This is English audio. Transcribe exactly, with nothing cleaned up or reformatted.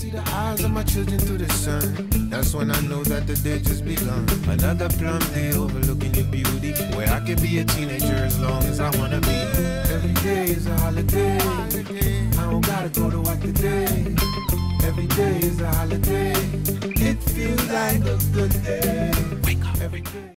see the eyes of my children through the sun, that's when I know that the day just begun. Another plum day overlooking your beauty, where I can be a teenager as long as I wanna be. Every day is a holiday, I don't gotta go to work today. Every day is a holiday, it feels like a good day. Wake up every day.